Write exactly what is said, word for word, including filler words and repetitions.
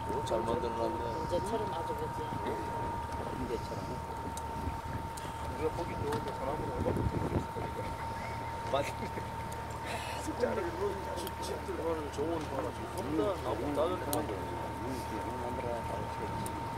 오, 잘 만들어놨네. 인제처럼 아주 그지. 인제처럼. 우리가 보기 좋은데 사람은 얼마 붙을 수 있을 거니까. 맞아. 진짜 집, 집들 봐라, 정원 봐라. 전부 다 나무 다 저렇게 만들어. 응, 만들어.